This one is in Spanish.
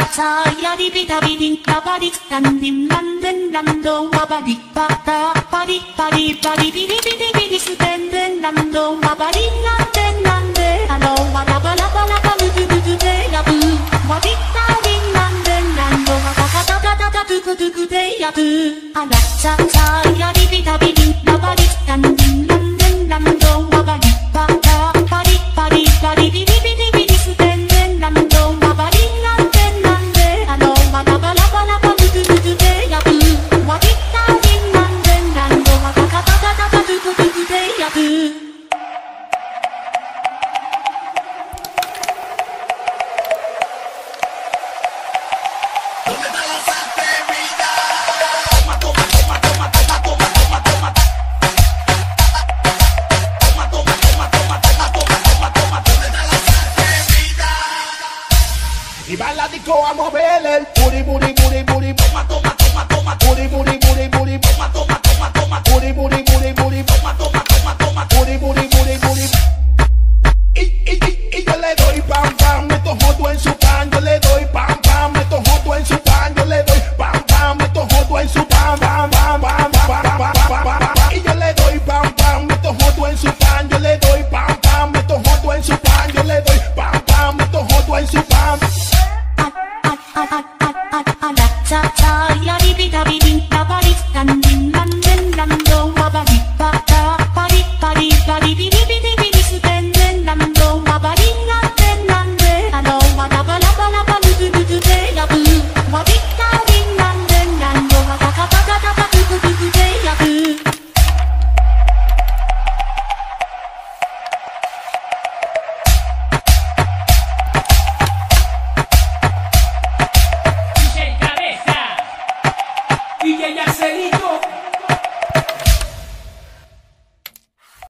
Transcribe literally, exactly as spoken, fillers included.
cha ya di bi da bi din da ba di dan din nan den nan do wa ba di ba da ba di ba di ba di bi di bi di bi di su den den nan do wa ba di nan den nan de alo wa la ba la ba la ba lu du du du de ya bu wa di da di nan den nan do wa ba ka da da da da du du du du de ya bu ala cha cha ya di bi da bi din da ba di dan din nan den nan do wa ba di ba da ba di ba di ba di bi di bi di bi di su den den nan do wa ba di nan den nan de alo wa la ba la ba la ba lu du du du de ya bu wa di da di nan den nan do wa ba ka da da da da du du du du de ya bu. Y va a la disco a mover el booty, booty, booty, booty. Toma, toma, toma, toma. Booty, booty, booty, booty. Toma, toma, toma, toma. Booty, booty, booty, booty. Toma, toma, toma, toma. Booty, booty, booty, booty. Y, y, y, y yo le doy pam, pam. Meto joto en su pan. Yo le doy pam, pam. Meto joto en su pan. Yo le doy pam, pam. Meto joto en su pan, pam, pam, pam, pam, pam, pam, pam, pam, pam. Y yo le doy pam, pam. Meto joto en su pan. Yo le doy pam, pam. Meto joto en su pan. Yo le doy pam, pam. Meto joto en su pan. Cha cha ya di bi da bi din da ba di dan din nan den nan do wa ba di ba da ba di ba di ba di bi di bi di bi di su den den nan do wa ba di nan den nan de alo wa la ba la ba la ba lu du du du de ya bu wa di da di nan den nan do wa ka ka da da da da du du du du de ya bu. D J Cabeza, D J Arcelito.